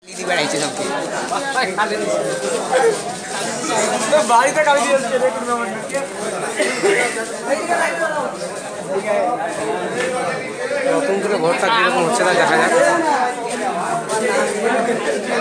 বাড়িতে কালি দিয়ে নতুন করে ভোটটা কিরকম হচ্ছে না দেখা যাক।